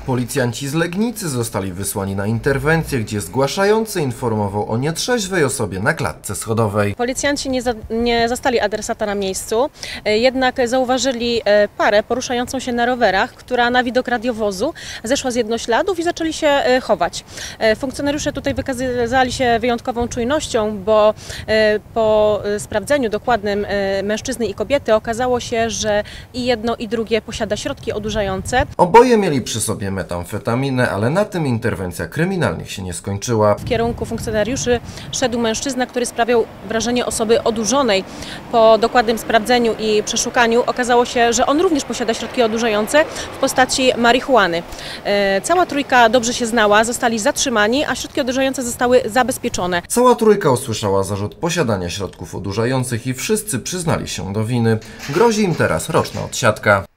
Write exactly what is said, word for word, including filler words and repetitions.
Policjanci z Legnicy zostali wysłani na interwencję, gdzie zgłaszający informował o nietrzeźwej osobie na klatce schodowej. Policjanci nie, za, nie zastali adresata na miejscu, jednak zauważyli parę poruszającą się na rowerach, która na widok radiowozu zeszła z jednośladów i zaczęli się chować. Funkcjonariusze tutaj wykazali się wyjątkową czujnością, bo po sprawdzeniu dokładnym mężczyzny i kobiety okazało się, że i jedno i drugie posiada środki odurzające. Oboje mieli przy sobie metamfetaminę, ale na tym interwencja kryminalnych się nie skończyła. W kierunku funkcjonariuszy szedł mężczyzna, który sprawiał wrażenie osoby odurzonej. Po dokładnym sprawdzeniu i przeszukaniu okazało się, że on również posiada środki odurzające w postaci marihuany. Cała trójka dobrze się znała, zostali zatrzymani, a środki odurzające zostały zabezpieczone. Cała trójka usłyszała zarzut posiadania środków odurzających i wszyscy przyznali się do winy. Grozi im teraz roczna odsiadka.